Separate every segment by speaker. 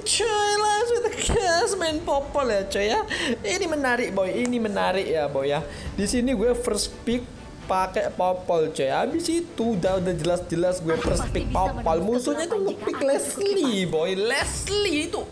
Speaker 1: coy, langsung tegas main popol ya coy ya. Ini menarik boy, ini menarik ya boy ya. Di sini gue first pick pakai popol coy. Habis itu udah jelas-jelas gue first pick popol. Musuhnya tuh ngepick Leslie boy. Leslie itu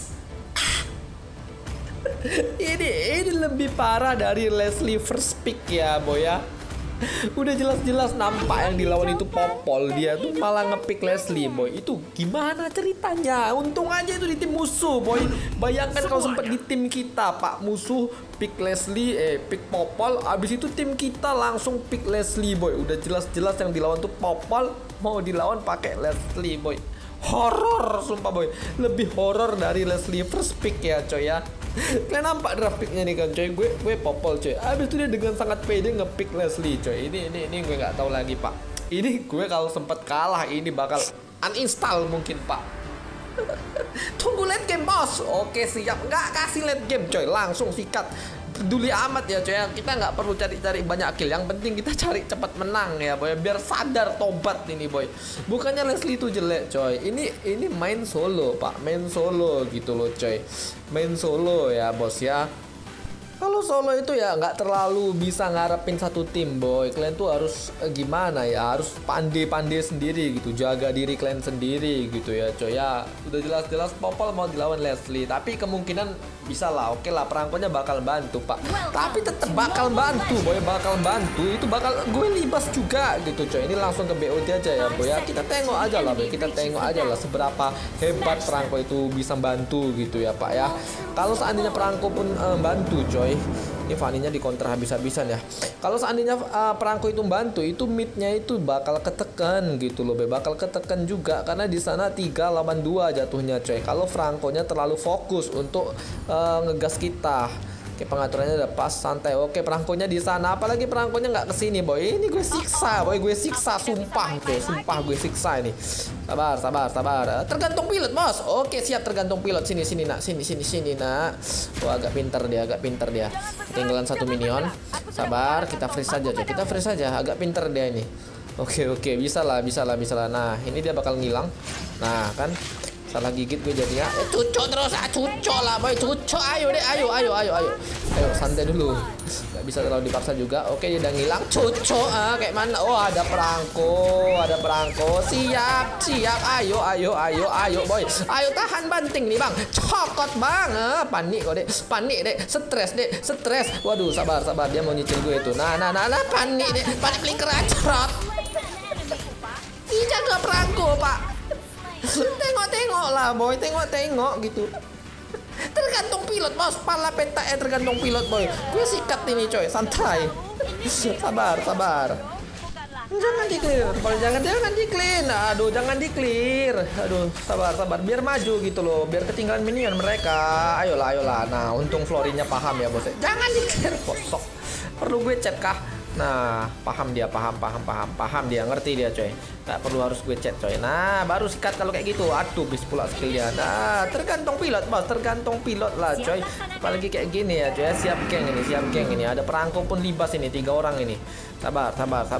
Speaker 1: ini lebih parah dari Leslie first pick ya boy ya. Udah jelas-jelas nampak yang dilawan itu popol, dia tuh malah ngepick Leslie boy. Itu gimana ceritanya? Untung aja itu di tim musuh boy. Bayangkan kalau sempat di tim kita, pak, musuh pick Leslie, pick popol, abis itu tim kita langsung pick Leslie boy. Udah jelas-jelas yang dilawan tuh popol, mau dilawan pakai Leslie boy. Horor sumpah boy, lebih horor dari Leslie first pick ya coy ya. Kalian nampak draft picknya nih kan coy, gue popol coy. Abis itu dia dengan sangat pede ngepick Leslie coy. Ini gue nggak tahu lagi pak. Ini gue kalau sempat kalah ini bakal uninstall mungkin pak. Tunggu late game bos. Oke siap, nggak kasih late game coy, langsung sikat. Peduli amat ya coy, kita nggak perlu cari-cari banyak kill, yang penting kita cari cepat menang ya boy, biar sadar tobat ini boy. Bukannya Leslie itu jelek coy, ini main solo pak, main solo gitu loh coy, main solo ya bos ya. Kalau solo itu ya nggak terlalu bisa ngarepin satu tim boy. Kalian tuh harus gimana ya, harus pandai-pandai sendiri gitu, jaga diri kalian sendiri gitu ya coy ya. Udah jelas-jelas popol mau dilawan Leslie, tapi kemungkinan bisa lah, oke lah, perangkonya bakal bantu pak. Tapi tetap bakal bantu boy, bakal bantu, itu bakal gue libas juga gitu coy. Ini langsung ke BOD aja ya boy ya. Kita tengok aja lah boy, kita tengok aja lah seberapa hebat perangko itu bisa bantu gitu ya pak ya. Kalau seandainya perangko pun bantu coy, ini Fanny-nya dikontra habis-habisan ya. Kalau seandainya perangko itu bantu, itu mid-nya itu bakal ketekan gitu loh, bakal ketekan juga karena di sana 3 lawan 2 jatuhnya coy. Kalau perangkonya terlalu fokus untuk ngegas kita. Oke, pengaturannya udah pas, santai. Oke, perangkonya di sana, apalagi perangkonya nggak kesini boy. Ini gue siksa boy, gue siksa sumpah coy, sumpah gue siksa ini. Sabar, sabar, sabar. Tergantung pilot bos. Oke siap, tergantung pilot. Sini nak, sini nak. Oh agak pinter dia, ketinggalan 1 minion. Sabar, kita freeze saja coy, kita freeze saja. Agak pinter dia ini. Oke, bisa lah. Nah ini dia bakal ngilang. Nah kan, salah gigit gue jadinya. Cucok terus, cucok lah boy, cucok. Ayo, santai dulu. Gak bisa terlalu dipaksa juga. Oke, dia udah ngilang. Cucok, kayak mana? Oh, ada perangko. Siap. Ayo boy. Ayo tahan banting nih bang. Cokot bang. Panik kok dek. Stres. Waduh, sabar. Dia mau nyicil gue itu. Nah, panik dek. Panik flicker acrot. Ih, jaga perangko pak. Tengok lah boy, tengok gitu. Tergantung pilot bos, pala peta tergantung pilot boy. Gue sikat ini coy, santai. Sabar. Jangan di clean. Aduh, jangan di clear. Aduh, sabar. Biar maju gitu loh, biar ketinggalan minion mereka. Ayolah. Nah, untung Florinnya paham ya bos. Jangan di clear, kosong. Perlu gue chat kah? Nah, paham dia, ngerti dia coy. Gak perlu harus gue chat coy. Nah, baru sikat kalau kayak gitu. Aduh, bis pula skillnya. Nah, tergantung pilot bos, lah coy. Apalagi kayak gini ya coy. Siap geng ini. Ada perangko pun libas ini, 3 orang ini. Sabar.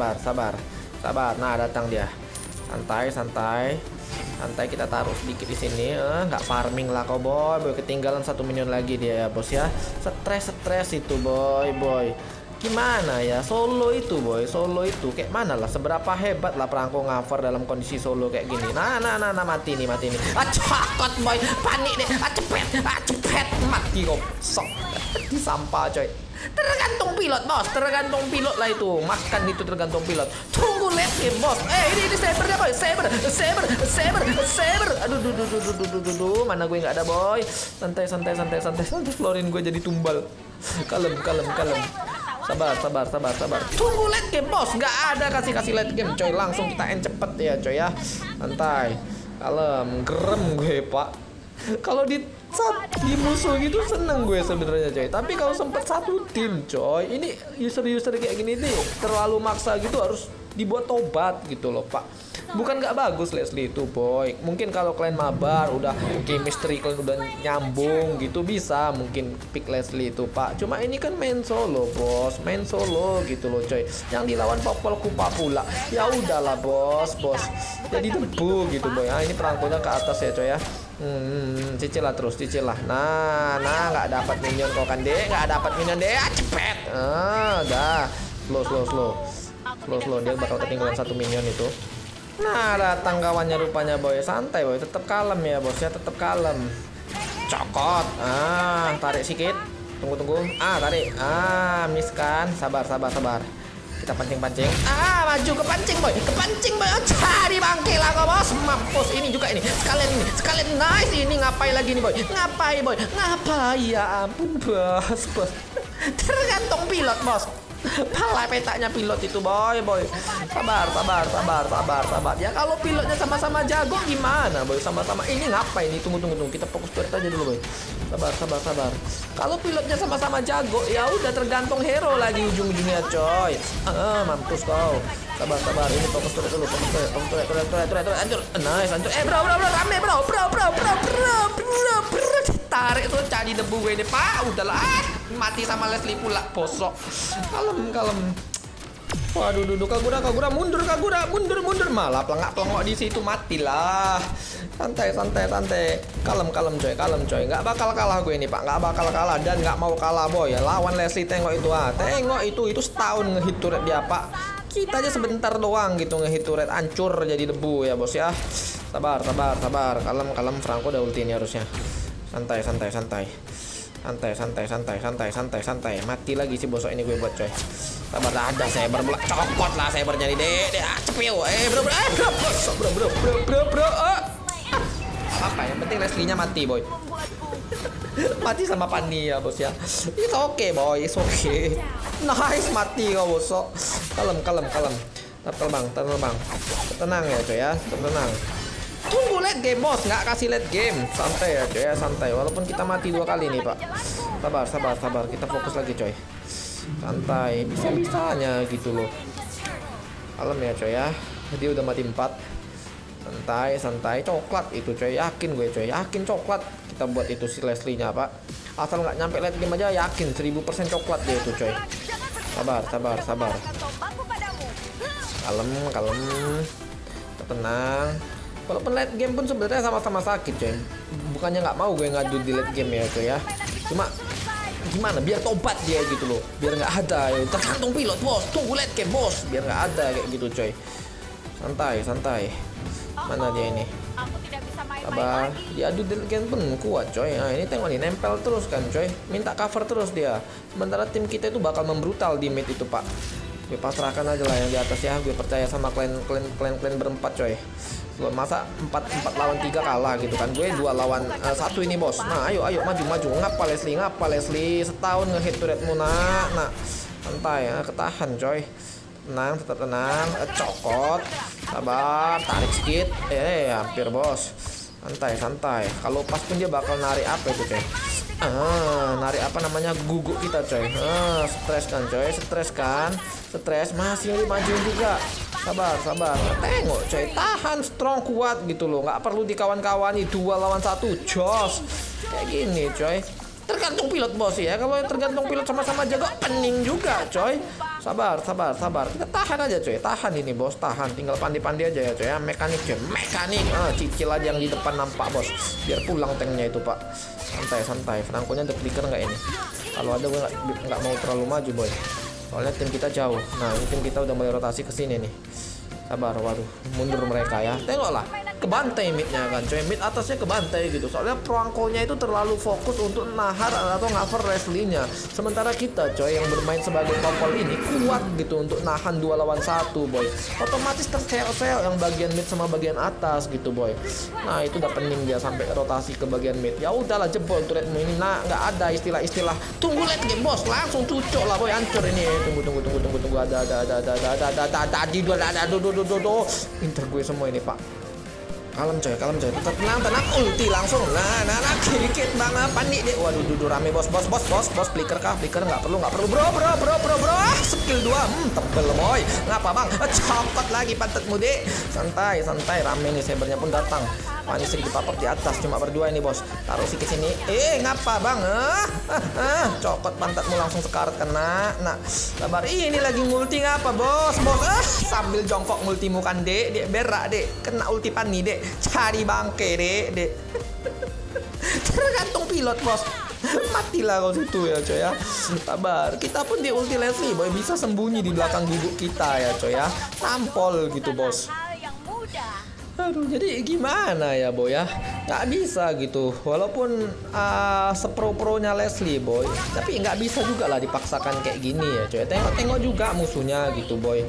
Speaker 1: Nah, datang dia. Santai, kita taruh sedikit di sini. Nggak farming lah kau boy. Ketinggalan 1 minion lagi dia ya bos ya. Stres itu boy. Gimana ya solo itu boy, kayak mana lah, seberapa hebat lah perangko cover dalam kondisi solo kayak gini. Nah mati nih. Cakot boy, panik deh. Cepet mati kok, sok di sampah coy. Tergantung pilot bos, lah itu, makan itu tergantung pilot. Tunggu late game bos. Ini saber ya boy, saber. Aduh, mana gue nggak ada boy. Santai. Florin gue jadi tumbal. Kalem. Sabar. Tunggu late game bos, nggak ada kasih late game coy, langsung kita end cepet ya coy ya. Santai, kalem, gerem gue pak. Kalau di musuh gitu seneng gue sebenarnya coy. Tapi kalau sempet satu tim coy, ini user kayak gini nih terlalu maksa gitu, harus dibuat tobat gitu loh pak. Bukan nggak bagus Leslie itu boy. Mungkin kalau kalian mabar udah chemistry kalian udah nyambung gitu bisa mungkin pick Leslie itu pak. Cuma ini kan main solo bos, main solo gitu loh coy. Yang dilawan Popol Kupa pula. Ya udahlah bos. Jadi debu gitu boy. Nah ini perangkonya ke atas ya coy ya. Cicil lah terus, cicil lah. Nah nggak dapat minion kau kan dek, nggak dapat minion dek. Cepet. Dah. Slow dia bakal ketinggalan satu minion itu. Nah datang kawannya rupanya boy. Santai boy, tetap kalem ya bos ya, tetap kalem. Cokot. Tarik sedikit. Tunggu. Tarik. Miss kan. Sabar. Kita pancing. Maju kepancing boy. Cari bangke lah kau bos. Mampus ini juga ini. Sekalian nice ini ngapain lagi nih boy? Ngapain boy? Ya ampun bos. Tergantung pilot bos. Pala petaknya pilot itu boy. Sabar. Ya kalau pilotnya sama-sama jago gimana boy? Sama-sama ini ngapain ini? Tunggu. Kita fokus turret aja dulu boy. Sabar. Kalau pilotnya sama-sama jago ya udah tergantung hero lagi ujung-ujungnya coy. Mampus kau. Sabar. Ini fokus turret dulu. Turret. Hancur. Nice, hancur. Bro. Rame bro. Tarik tuh jadi debu gue ini pak. Udahlah. Mati sama Leslie pula. Bosok. Kalem. Waduh, Kagura mundur. Malah pelengok di situ matilah. Santai. Kalem coy. Nggak bakal kalah gue ini pak. Nggak bakal kalah dan nggak mau kalah boy. Lawan Leslie tengok itu Tengok itu setahun ngehit turret dia pak. Kita aja sebentar doang gitu ngehit turret hancur jadi debu ya bos ya. Sabar. Kalem. Franco udah ulti ini harusnya. Santai. Mati lagi si bosok ini gue buat coy. Sabar ada Saber pula. Cokot lah Sabernya nih dek. Cepiu. Bro. Apa yang penting Leslie-nya mati boy. Mati sama Pani ya bos ya. It's okay boy, it's okay. Nice mati kau bosok. Kalem. Terbang. Tenang ya coy ya. Tenang. Tunggu late game bos, nggak kasih late game. Santai ya coy ya, santai. Walaupun kita mati 2 kali nih pak. Sabar. Kita fokus lagi coy. Santai, bisa-bisanya gitu loh. Kalem ya coy ya. Dia udah mati 4. Santai. Coklat itu coy, yakin gue coy. Yakin coklat kita buat itu si Leslie-nya pak. Asal nggak nyampe late game aja yakin 1000% coklat dia itu coy. Sabar. Kalem. Tenang. Walaupun late game pun sebenarnya sama-sama sakit coy. Bukannya nggak mau gue ngadu di late game ya coy ya. Cuma gimana biar tobat dia gitu loh. Biar nggak ada ya. Tergantung pilot bos. Tunggu late game bos. Biar nggak ada kayak gitu coy. Santai. Mana dia ini? Sabar. Diadu di late game pun kuat coy. Nah ini tengok nih nempel terus kan coy. Minta cover terus dia. Sementara tim kita itu bakal membrutal di mid itu pak. Gue pasrahkan aja lah yang di atas ya. Gue percaya sama klan berempat coy. Masa 4 lawan 3 kalah gitu kan. Gue 2 lawan 1 ini bos. Nah ayo maju. Ngapa Leslie setahun ngehit turretmu nak. Santai ya, ketahan coy. Tetap tenang. Cokot. Sabar, tarik sedikit. Hampir bos. Santai. Kalau pas pun dia bakal narik apa itu coy. Narik apa namanya guguk kita coy. Stres kan. Masih maju juga. Sabar. Tengok coy, tahan strong kuat gitu loh. Nggak perlu dikawan-kawani 2 lawan 1 jos. Kayak gini coy. Tergantung pilot bos ya. Kalau tergantung pilot sama-sama jago pening juga coy. Sabar. Kita tahan aja coy. Tahan ini bos, tahan. Tinggal pandi-pandi aja ya coy ya. Mekanik. Cicil aja yang di depan nampak bos. Biar pulang tanknya itu pak. Santai. Franco-nya ada flicker nggak ini? Kalau ada gue nggak mau terlalu maju boy. Soalnya tim kita jauh. Nah ini tim kita udah mulai rotasi ke sini nih. Sabar, waduh, mundur mereka ya. Tengoklah, kebantai midnya kan, coy. Mid atasnya kebantai gitu. Soalnya Franco-nya itu terlalu fokus untuk nahar atau cover Leslie-nya. Sementara kita, coy, yang bermain sebagai Popol ini kuat gitu untuk nahan 2 lawan 1, boy. Otomatis terseok-seok yang bagian mid sama bagian atas gitu, boy. Nah itu udah pening dia sampai rotasi ke bagian mid. Ya udahlah jebol turretmu ini. Nah nggak ada istilah-istilah tunggu late game bos, langsung cucok lah boy, hancur ini. Tunggu ada. Inter gue semua ini pak. Kalem coy, tenang, ulti langsung. Nah, dikit banget, panik deh. Waduh, rame bos, flicker nggak perlu, bro. Skill 2, tebel boy. Ngapa bang? Cokot lagi pantatmu deh. Santai, rame nih, sabernya pun datang. Wah, ini sedikit papap di atas, cuma berdua ini bos. Taruh sih ke sini. Ngapa bang? Cokot pantatmu langsung sekarat kena. Nah, sabar. Ini lagi multi ngapa bos? Sambil jongkok multimu kan dek berak dek, kena ulti pani dek. Cari bangke dek. Tergantung pilot bos. Matilah kau situ ya coy ya. Sabar. Kita pun di ulti Leslie boy, bisa sembunyi di belakang gubuk kita ya coy ya. Tampol gitu bos. Aduh, jadi gimana ya boy ya? Nggak bisa gitu. Walaupun sepro-pronya Leslie boy, tapi nggak bisa juga lah dipaksakan kayak gini ya coy. Tengok juga musuhnya gitu boy.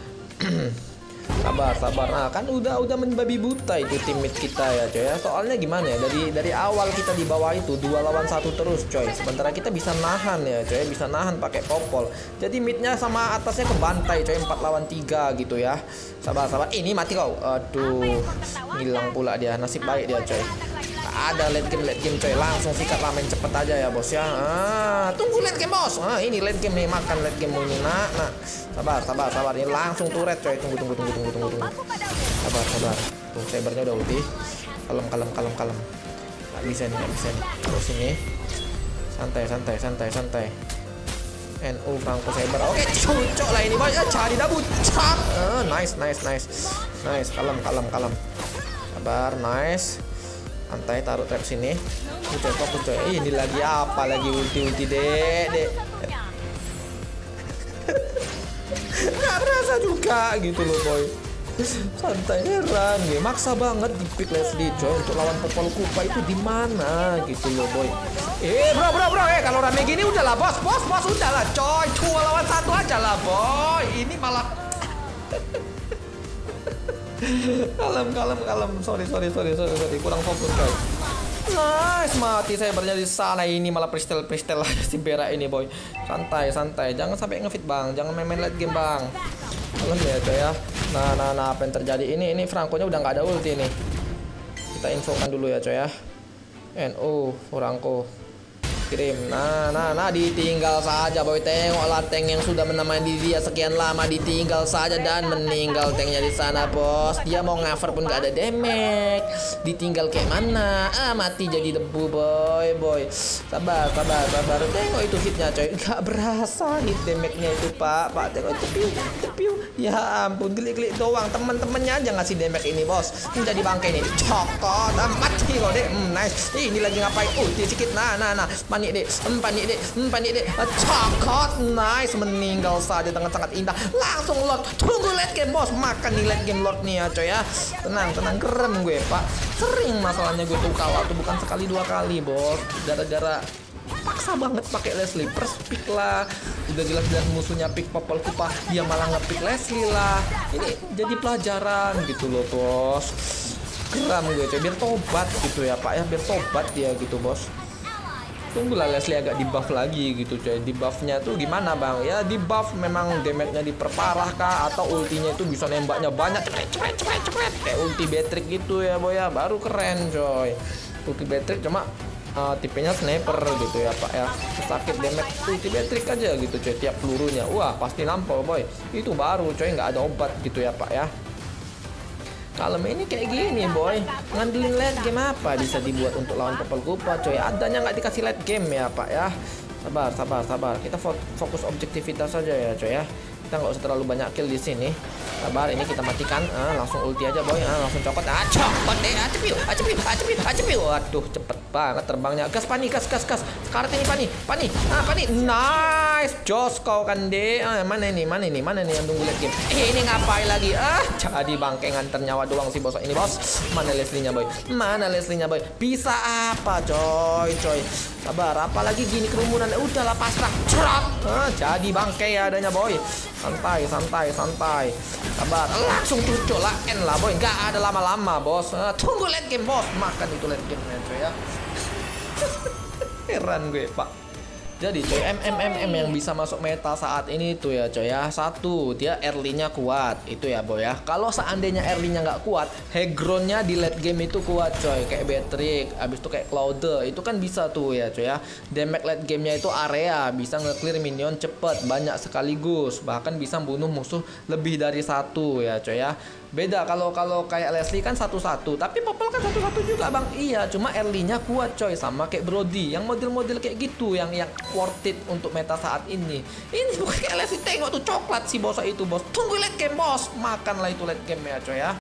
Speaker 1: Sabar. Nah, kan udah membabi buta itu teammate kita ya coy ya. Soalnya gimana ya? Dari awal kita di bawah itu 2 lawan 1 terus coy. Sementara kita bisa nahan ya coy, bisa nahan pakai popol. Jadi midnya sama atasnya kebantai coy, 4 lawan 3 gitu ya. Sabar. Ini mati kau. Aduh. Hilang pula dia. Nasib baik dia coy. Ada late game coy, langsung sikat lah, main cepet aja ya bos ya. Tunggu late game bos. Ini late game nih, makan late game ini. Nah, sabar. Ini langsung turret coy. Tunggu. Sabar. Tuh, sabernya udah ulti. Kalem. Nggak bisa nih. Terus ini. Santai. NU Franco saber. Oke, cucok lah ini boy. Cari double chop. Nice. Kalem. Sabar, nice. Santai, taruh trap sini. Fokus coy. Ini lagi apa? Lagi ulti dek. Nggak berasa juga gitu loh boy. Santai, heran nih. Maksa banget di pick Leslie coy untuk lawan Popol Kupa itu di mana gitu loh boy. Bro. Kalau rame gini udahlah bos udahlah coy. 2 lawan 1 aja lah boy. Ini malah kalem. Sorry. Kurang fokus coy. Nice, mati sabernya di sana. Ini malah pristel si berak ini boy. Santai. Jangan sampai ngefit bang. Jangan main late game bang. Kalem ya coy ya. Nah, apa yang terjadi? Ini Franco-nya udah nggak ada ulti nih. Kita infokan dulu ya coy ya. NU Franco kirim. Nah, ditinggal saja boy. Tengoklah tank yang sudah menemani dia sekian lama ditinggal saja dan meninggal tanknya di sana bos. Dia mau cover pun gak ada damage. Ditinggal kayak mana? Mati jadi debu boy. Sabar. Tengok itu hitnya coy. Gak berasa hit damage-nya itu pak. Tengok itu piu. Ya ampun, klik doang. Temen-temennya aja ngasih damage ini bos. Jadi bangke nih. Cokot. Mati kok deh. Nice. Ini lagi ngapain? Ulti sedikit. Nah. Panik dek. Cokot. Nice. Meninggal saja dengan sangat indah. Langsung lot. Tunggu late game bos. Makan nih late game lot nih ya coy ya. Tenang. Gerem gue pak. Sering masalahnya gue tuh kalah tuh bukan sekali 2 kali bos. Gara-gara paksa banget pakai Leslie. First pick lah. Udah jelas-jelas musuhnya pick Popol Kupa, dia malah nge-pick Leslie lah. Ini jadi pelajaran gitu loh bos. Geram gue coy. Biar tobat gitu ya pak ya. Biar tobat dia gitu bos. Tunggulah Leslie agak di buff lagi gitu coy. Di buffnya tuh gimana bang? Ya di buff memang damage-nya diperparah kah? Atau ultinya itu bisa nembaknya banyak. Cepet. Kayak ulti Beatrix gitu ya boy ya. Baru keren coy. Ulti Beatrix cuma tipenya sniper gitu ya pak ya. Sakit damage ulti Beatrix aja gitu coy. Tiap pelurunya. Wah pasti nampol boy. Itu baru coy. Nggak ada obat gitu ya pak ya. Kalem ini kayak gini boy. Ngandelin late game apa bisa dibuat untuk lawan Popol Kupa coy. Adanya nggak dikasih late game ya pak ya. Sabar. Kita fokus objektivitas saja ya coy ya. Kita nggak usah terlalu banyak kill di sini. Sabar, ini kita matikan. Langsung ulti aja boy. Langsung cokot. Cokot deh. Acepiu. Waduh, cepet banget terbangnya. Gas pani, gas. Sekarang ini pani. Pani. Nice. Jos kau kan deh. Mana ini yang tunggu late game. Ini ngapain lagi? Jadi bangke nganter nyawa doang sih bos ini bos. Mana Leslie-nya boy? Bisa apa coy. Sabar, apalagi gini kerumunan. Udahlah pasrah. Cerap. Jadi bangke ya adanya boy. Santai. Sabar, langsung cucuk lah N lah boy. Nggak ada lama-lama bos. Tunggu late game bos. Makan itu late game coy ya. Heran gue pak. Jadi coy, yang bisa masuk meta saat ini tuh ya coy ya. Satu, dia early-nya kuat. Itu ya boy ya. Kalau seandainya early-nya nggak kuat, high ground-nya di late game itu kuat coy. Kayak Beatrix, abis itu kayak Cloud, itu kan bisa tuh ya coy ya. Damage late game-nya itu area, bisa nge-clear minion cepet, banyak sekaligus. Bahkan bisa bunuh musuh lebih dari satu ya coy ya. Beda kalau kayak Leslie kan satu-satu, tapi Popol kan satu-satu juga bang. Iya, cuma early-nya kuat coy, sama kayak Brody. Yang model-model kayak gitu yang worth it untuk meta saat ini. Ini bukan kayak Leslie, tengok tuh coklat si bos itu bos. Tunggu late game bos, makanlah itu late game ya coy ya.